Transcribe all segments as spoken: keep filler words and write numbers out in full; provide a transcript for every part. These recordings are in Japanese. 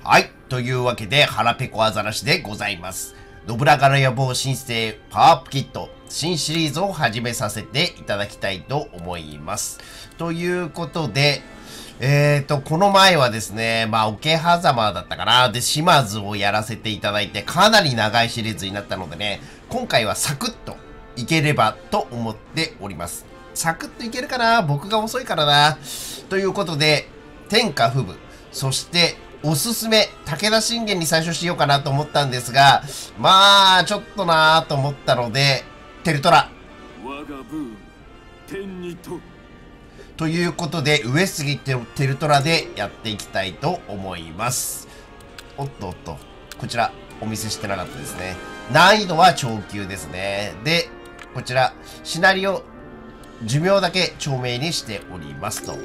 はい。というわけで、腹ペコアザラシでございます。信長の野望新生パワーアップキット新シリーズを始めさせていただきたいと思います。ということで、えーと、この前はですね、まあ、桶狭間だったかな。で、島津をやらせていただいて、かなり長いシリーズになったのでね、今回はサクッといければと思っております。サクッといけるかな？僕が遅いからな。ということで、天下不武、そして、おすすめ、武田信玄に最初しようかなと思ったんですが、まあ、ちょっとなぁと思ったので、テルトラ。 我がブー天にと。 ということで、上杉テルトラでやっていきたいと思います。おっとおっと、こちら、お見せしてなかったですね。難易度は超級ですね。で、こちら、シナリオ、寿命だけ長命にしておりますと。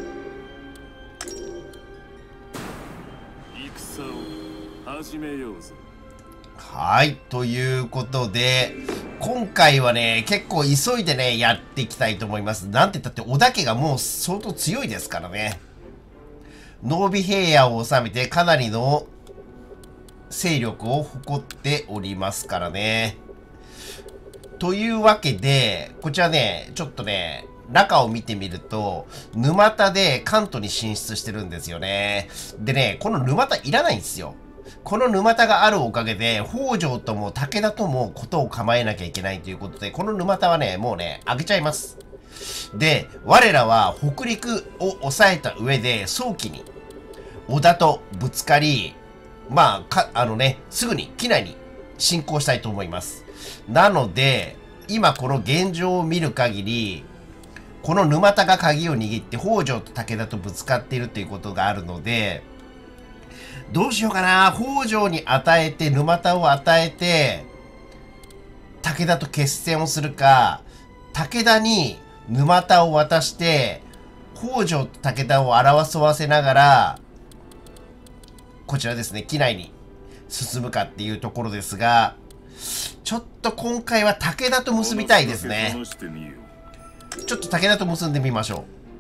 始めようぞ。 はい。ということで、今回はね、結構急いでね、やっていきたいと思います。なんて言ったって、織田家がもう相当強いですからね。濃尾平野を治めてかなりの勢力を誇っておりますからね。というわけで、こちらね、ちょっとね、中を見てみると、沼田で関東に進出してるんですよね。でね、この沼田いらないんですよ。この沼田があるおかげで、北条とも武田ともことを構えなきゃいけないということで、この沼田はね、もうね、あげちゃいます。で、我らは北陸を抑えた上で、早期に、織田とぶつかり、まあ、か、あのね、すぐに機内に進行したいと思います。なので、今この現状を見る限り、この沼田が鍵を握って北条と武田とぶつかっているということがあるので、どうしようかな。北条に与えて、沼田を与えて、武田と決戦をするか、武田に沼田を渡して、北条と武田を争わせながら、こちらですね、機内に進むかっていうところですが、ちょっと今回は武田と結びたいですね。ちょっと武田と結んでみましょう。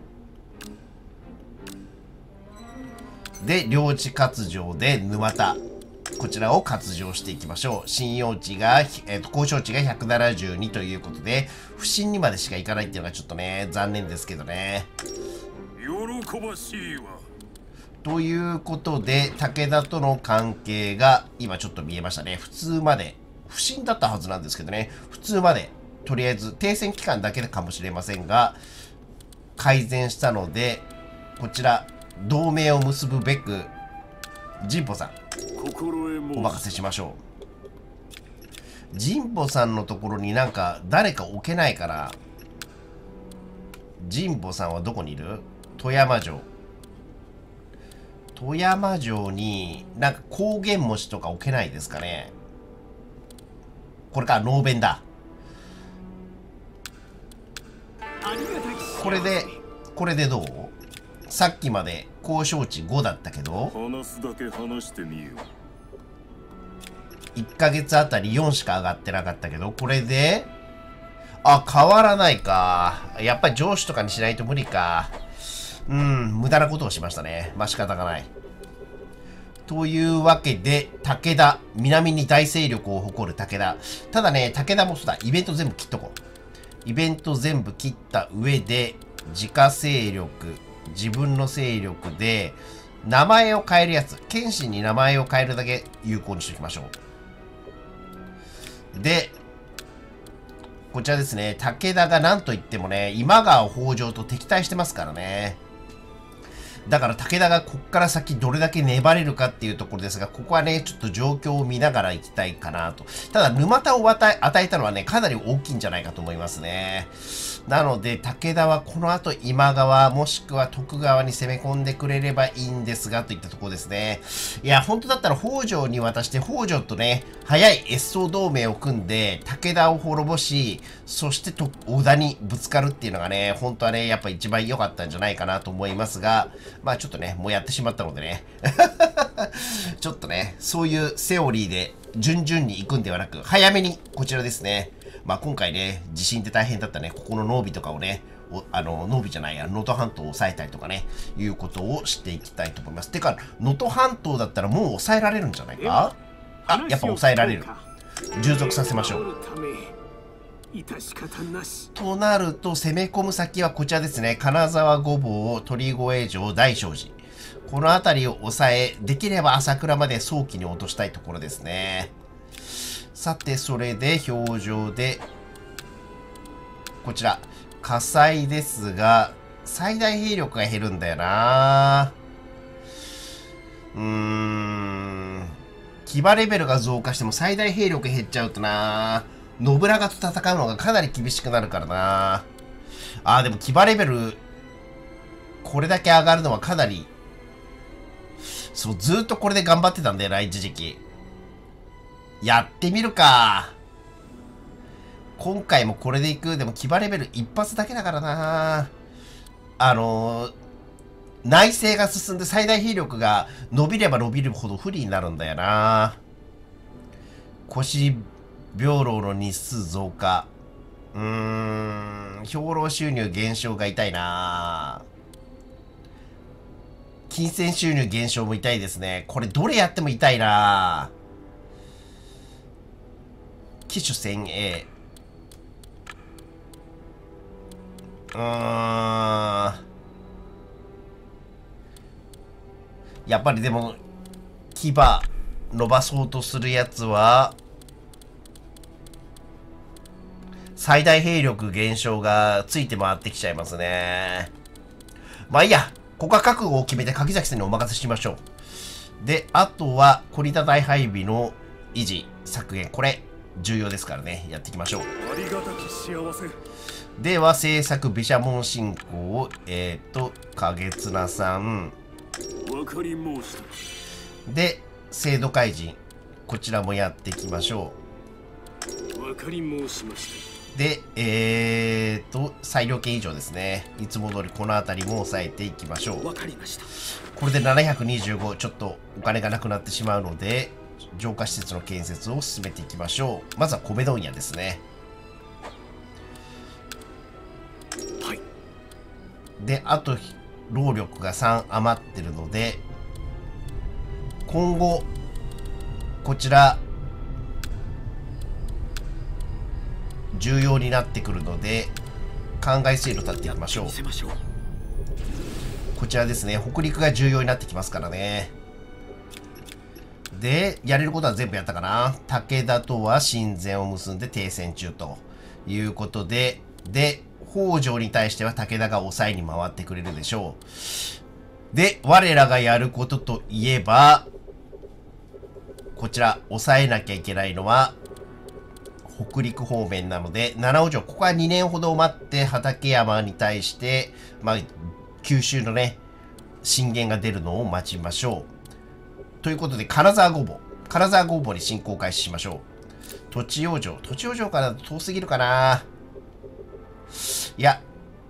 で、領地割譲で沼田。こちらを割譲していきましょう。信用値が、えっと、交渉値がひゃくななじゅうにということで、不審にまでしかいかないっていうのがちょっとね、残念ですけどね。 喜ばしいわ。 ということで、武田との関係が、今ちょっと見えましたね。普通まで。不審だったはずなんですけどね。普通まで。とりあえず、停戦期間だけかもしれませんが、改善したので、こちら、同盟を結ぶべく、神保さん、お任せしましょう。神保さんのところになんか、誰か置けないから、神保さんはどこにいる？富山城。富山城に、なんか高原文字とか置けないですかね。これか、能弁だ。これで、これでどう？さっきまで交渉値ごだったけど、 話すだけ話してみよう。いっかげつあたりよんしか上がってなかったけど、これで、あ、変わらないか。やっぱり上司とかにしないと無理か。うん、無駄なことをしましたね。まあ仕方がない。というわけで、武田。南に大勢力を誇る武田。ただね、武田もそうだ。イベント全部切っとこう。イベント全部切った上で、自家勢力、自分の勢力で、名前を変えるやつ。剣士に名前を変えるだけ有効にしておきましょう。で、こちらですね。武田が何と言ってもね、今川北条と敵対してますからね。だから武田がこっから先どれだけ粘れるかっていうところですが、ここはね、ちょっと状況を見ながら行きたいかなと。ただ、沼田を与え、与えたのはね、かなり大きいんじゃないかと思いますね。なので、武田はこの後今川、もしくは徳川に攻め込んでくれればいいんですが、といったところですね。いや、本当だったら北条に渡して、北条とね、早い越走同盟を組んで、武田を滅ぼし、そしてと織田にぶつかるっていうのがね、本当はね、やっぱ一番良かったんじゃないかなと思いますが、まあちょっとね、もうやってしまったのでね。ちょっとね、そういうセオリーで順々に行くんではなく、早めにこちらですね。まあ今回ね、地震で大変だったね、ここの濃尾とかをね、 おあの、ノービじゃないや、能登半島を抑えたりとかね、いうことをしていきたいと思います。てか、能登半島だったらもう抑えられるんじゃないか？あ、やっぱ抑えられる。従属させましょう。となると、攻め込む先はこちらですね。金沢御坊、鳥越城、大聖寺。この辺りを抑え、できれば朝倉まで早期に落としたいところですね。さて、それで表情で、こちら、火災ですが、最大兵力が減るんだよな。うーん。騎馬レベルが増加しても最大兵力減っちゃうとな。信長と戦うのがかなり厳しくなるからな。あー、でも騎馬レベル、これだけ上がるのはかなり、そう、ずーっとこれで頑張ってたんだよな、一時期。やってみるか。今回もこれでいく。でも騎馬レベル一発だけだからな。あのー、内政が進んで最大兵力が伸びれば伸びるほど不利になるんだよな。腰病老の日数増加。うーん、兵糧収入減少が痛いな。金銭収入減少も痛いですね。これどれやっても痛いな。機種先鋭。うーん。やっぱりでも、牙伸ばそうとするやつは、最大兵力減少がついて回ってきちゃいますね。まあいいや。ここは覚悟を決めて柿崎さんにお任せしましょう。で、あとは、コリタ大配備の維持、削減。これ、重要ですからね。やっていきましょう。 ありがたき幸せ。 では、制作、毘沙門信仰を、えっ、ー、と、影綱さん。 わかり申した。 で、制度開示。こちらもやっていきましょう。わかり申しました。 で、えーと、裁量権以上ですね。いつも通りこの辺りも抑えていきましょう。 わかりました。 これでななひゃくにじゅうご、ちょっとお金がなくなってしまうので、浄化施設の建設を進めていきましょう。まずは米問屋ですね。 はい。 で、あと、労力がさん余ってるので、今後、こちら、重要になってくるので、考え制度立っていきましょう。こちらですね。北陸が重要になってきますからね。で、やれることは全部やったかな。武田とは親善を結んで停戦中ということで、で、北条に対しては武田が抑えに回ってくれるでしょう。で、我らがやることといえば、こちら、抑えなきゃいけないのは、北陸方面なので、七尾城、ここはにねんほど待って、畠山に対して、まあ、九州のね、震源が出るのを待ちましょう。ということで、金沢御坊。金沢御坊に進行開始しましょう。栃尾城。栃尾城から遠すぎるかな。いや。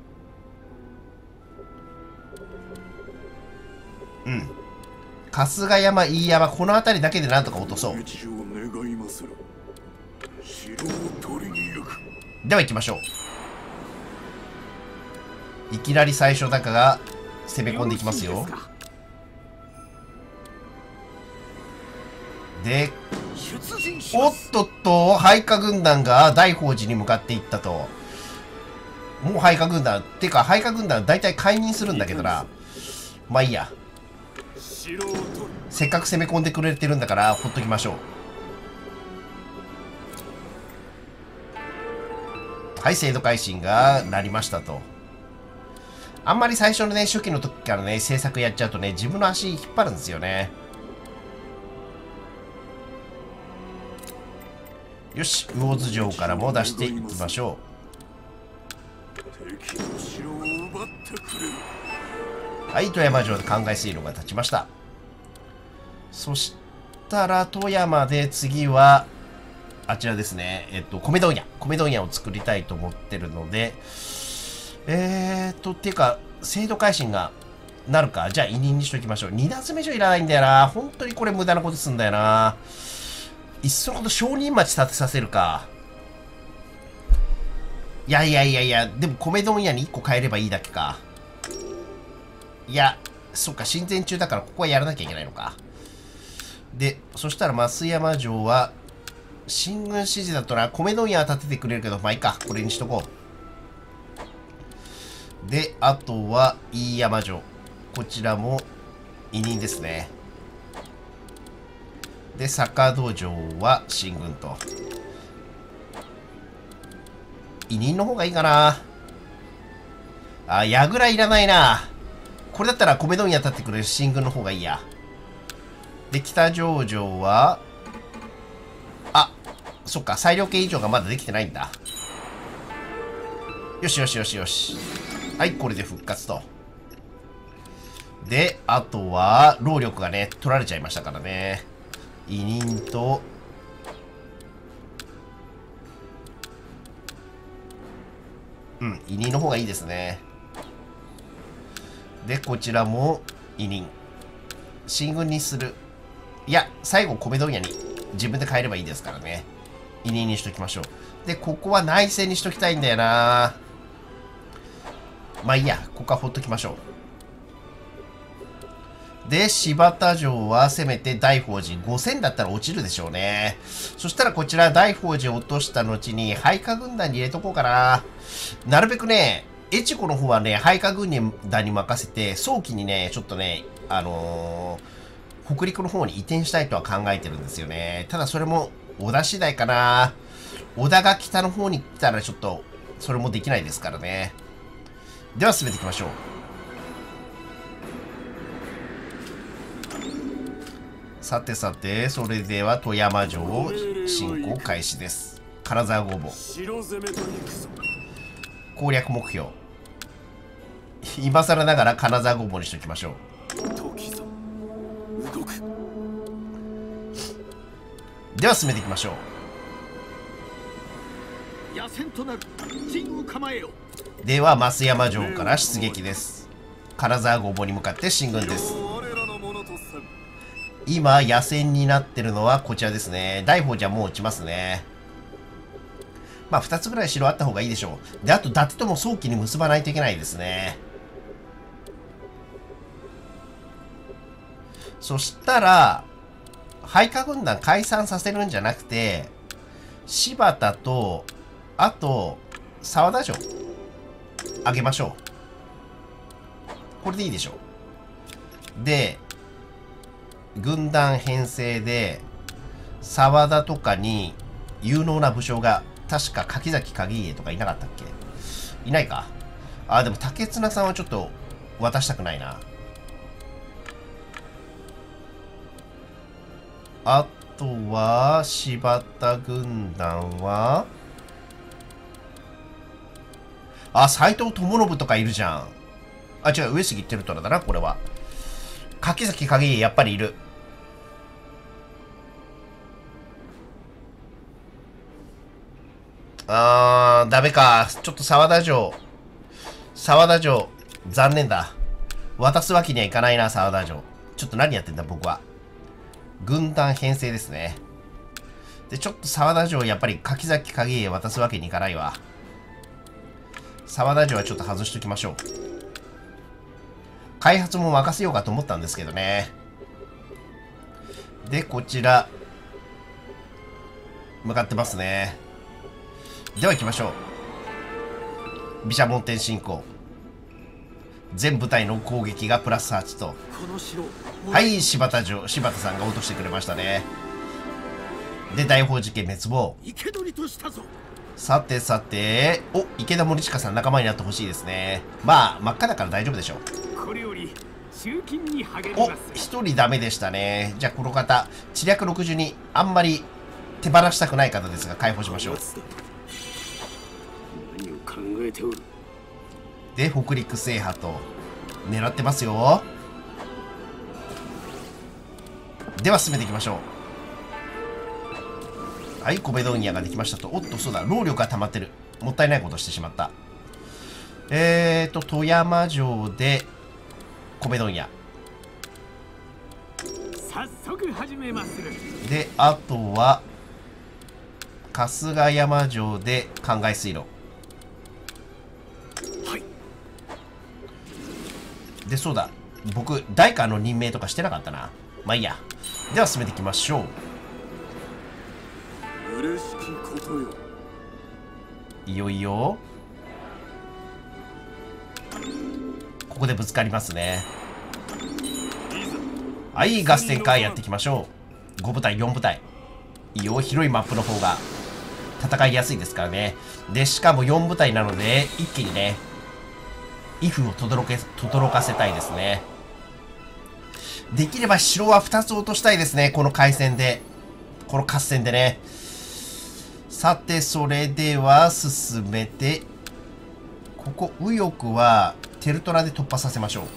うん。春日山、飯山、この辺りだけでなんとか落とそう。では行きましょう。いきなり最初だから攻め込んでいきますよ。で、おっとっと、配下軍団が大宝寺に向かっていったと。もう配下軍団、てか配下軍団大体解任するんだけどな。まあいいや。せっかく攻め込んでくれてるんだからほっときましょう。はい、制度改新がなりましたと。あんまり最初のね、初期の時からね、制作やっちゃうとね、自分の足引っ張るんですよね。よし、魚津城からも出していきましょう。はい、富山城で考え水路が立ちました。そしたら、富山で次は、あちらですね。えっと、米問屋。米問屋を作りたいと思ってるので、えーっと、ていうか、制度改新がなるか。じゃあ、委任にしときましょう。二段詰め所いらないんだよな。本当にこれ無駄なことすんだよな。いっそのこと商人町建てさせるか。いいやいやいやいや、でも米問屋にいっこ変えればいいだけか。いや、そっか、親善中だからここはやらなきゃいけないのか。で、そしたら増山城は、進軍指示だとな、米問屋は立ててくれるけど、まあいいか、これにしとこう。で、あとは、飯山城。こちらも、委任ですね。で、坂戸城は進軍と。委任の方がいいかな。あ、櫓いらないな。これだったら米問屋立ってくれる進軍の方がいいや。で、北条城は、あ、そっか、裁量権以上がまだできてないんだ。よしよしよしよし。はい、これで復活と。で、あとは、労力がね、取られちゃいましたからね。委任と、うん、委任の方がいいですね。で、こちらも、委任。進軍にする。いや、最後、米問屋に自分で変えればいいですからね。委任にしときましょう。で、ここは内戦にしときたいんだよな。まあいいや、ここはほっときましょう。で、柴田城はせめて大宝寺ごせんだったら落ちるでしょうね。そしたらこちら大宝寺を落とした後に配下軍団に入れとこうかな。なるべくね、越後の方はね、配下軍団に任せて、早期にね、ちょっとね、あのー、北陸の方に移転したいとは考えてるんですよね。ただそれも、織田次第かな。織田が北の方に来たらちょっと、それもできないですからね。では進めていきましょう。さてさて、それでは富山城進行開始です。金沢ごぼう。攻略目標。今更ながら金沢ごぼうにしておきましょう。では進めていきましょう。 野戦となる陣を構えよ。 では増山城から出撃です。金沢ごぼうに向かって進軍です。今野戦になってるのはこちらですね。大宝寺はもう落ちますね。まあふたつぐらい城あった方がいいでしょう。で、あと伊達とも早期に結ばないといけないですね。そしたら配下軍団解散させるんじゃなくて、柴田とあと沢田城あげましょう。これでいいでしょう。で、軍団編成で沢田とかに有能な武将が確か柿崎景家とかいなかったっけ？いないか。あ、でも竹綱さんはちょっと渡したくないな。あとは柴田軍団は、あ、斎藤智信とかいるじゃん。あ、違う、上杉輝虎だな、これは。柿崎景家やっぱりいる。あー、ダメか。ちょっと沢田城。沢田城、残念だ。渡すわけにはいかないな、沢田城。ちょっと何やってんだ、僕は。軍団編成ですね。で、ちょっと沢田城、やっぱり柿崎景家渡すわけにいかないわ。沢田城はちょっと外しときましょう。開発も任せようかと思ったんですけどね。で、こちら、向かってますね。では行きましょう。毘沙門天進行。全部隊の攻撃がプラスはちと。はい、柴田城、柴田さんが落としてくれましたね。で、大宝寺家滅亡。さてさて、お、池田森近さん仲間になってほしいですね。まあ、真っ赤だから大丈夫でしょう。 これより集金に励みお、 ます。 一人ダメでしたね。じゃあこの方、知略ろくじゅうに、あんまり手放したくない方ですが、解放しましょう。 何を考えておる。 で、北陸制覇と、狙ってますよ。では進めていきましょう。はい、米問屋ができましたと。おっと、そうだ、労力が溜まってる。もったいないことしてしまった。えーと、富山城で、米問屋。 早速始めまする。 で、あとは、春日山城で灌漑水路。 で、そうだ。僕、代官の任命とかしてなかったな。まあいいや。では進めていきましょう。嬉しきことよ。 いよいよ。ここでぶつかりますね。はい、合戦会やっていきましょう。ご部隊、よん部隊。いいよ、広いマップの方が戦いやすいですからね。で、しかもよん部隊なので、一気にね、威風を轟け、轟かせたいですね。できれば城はふたつ落としたいですね。この海戦で。この合戦でね。さて、それでは進めて、ここ、右翼はテルトラで突破させましょ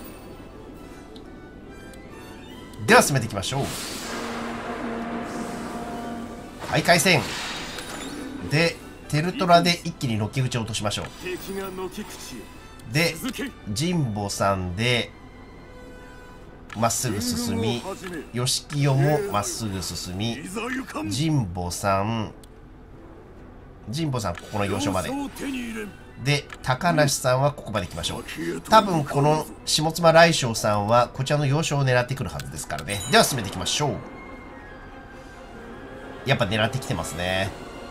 う。では進めていきましょう。はい、海戦。で、テルトラで一気に軒口を落としましょう。で、神保さんで、まっすぐ進み、義清もまっすぐ進み、神保さん、神保さんここの要所まで。で、高梨さんはここまで来ましょう。多分この下妻来将さんはこちらの要所を狙ってくるはずですからね。では進めていきましょう。やっぱ狙ってきてますね。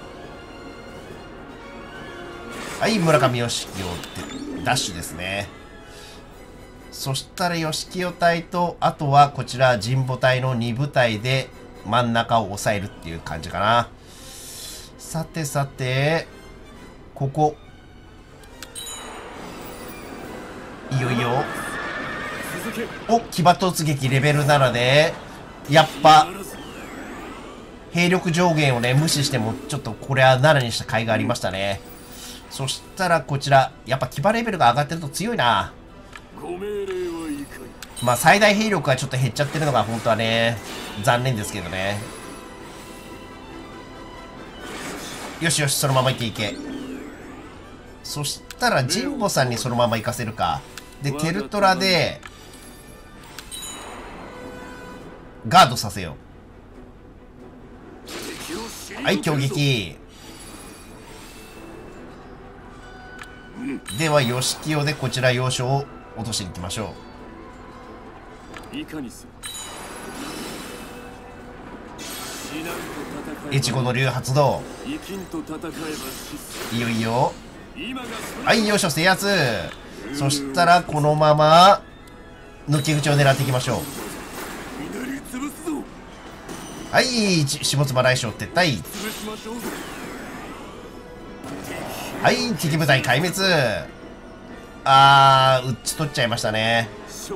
はい、村上義清ってダッシュですね。そしたら義清隊と、あとはこちら神保隊のに部隊で真ん中を押さえるっていう感じかな。さてさて、ここ。いよいよ。お、騎馬突撃レベルななで、やっぱ、兵力上限をね、無視しても、ちょっとこれはななにした甲斐がありましたね。そしたらこちら、やっぱ騎馬レベルが上がってると強いな。まあ最大兵力がちょっと減っちゃってるのが本当はね、残念ですけどね。よしよし、そのまま行っていけ。そしたら神保さんにそのまま行かせるか。で、テルトラで、ガードさせよう。はい、強撃。では、義清でこちら要所を落としに行きましょう。越後の竜発動。いよいよ。はい、よいしょ、制圧。そしたら、このまま、抜き口を狙っていきましょう。はい、下妻来将撤退。はい、敵部隊壊滅。あー、打ち取っちゃいましたね。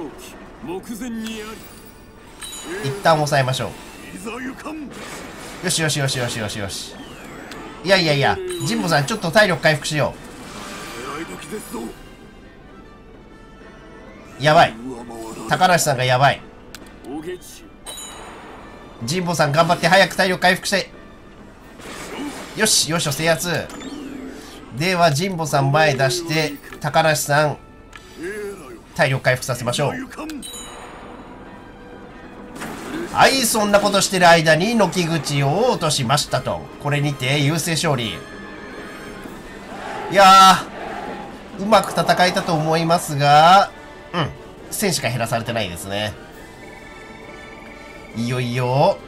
一旦抑えましょう。よしよしよしよしよしよし。いやいやいや、神保さんちょっと体力回復しよう。やばい。高梨さんがやばい。神保さん頑張って早く体力回復して。よし、よしよ、制圧。では神保さん前出して、高梨さん体力回復させましょう。はい、そんなことしてる間に軒口を落としましたと。これにて優勢勝利。いやー、うまく戦えたと思いますが、うん、戦士が減らされてないですね。いよいよ。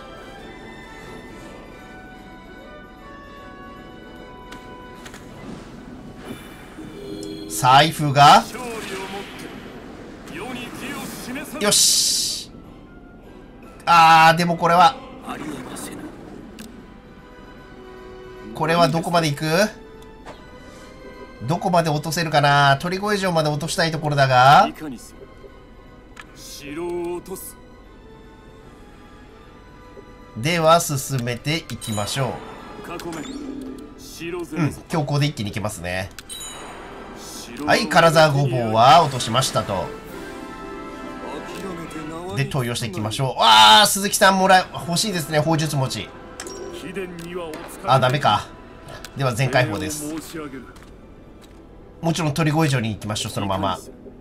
財布がよし。あー、でもこれはこれはどこまで行く？どこまで落とせるかな。鳥越城まで落としたいところだが、では進めていきましょう。うん、強行で一気に行けますね。はい、金沢ごぼうは落としましたと。で、投与していきましょう。わあ、鈴木さんもら欲しいですね、砲術持ち。あ、ダメか。では全開砲です。もちろん鳥越城に行きましょう、そのまま。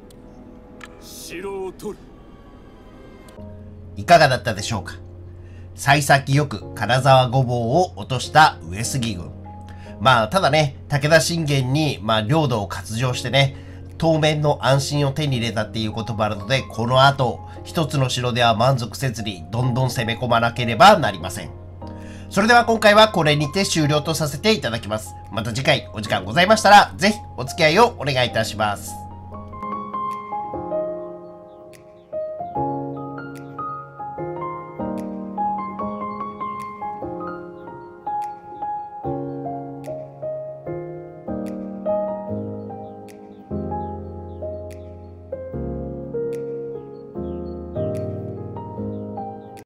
いかがだったでしょうか。幸先よく金沢ごぼうを落とした上杉軍。まあ、ただね、武田信玄に、まあ、領土を割譲してね、 当面の安心を手に入れたっていうこともあるので、この後、一つの城では満足せずに、どんどん攻め込まなければなりません。それでは今回はこれにて終了とさせていただきます。また次回お時間ございましたら、ぜひお付き合いをお願いいたします。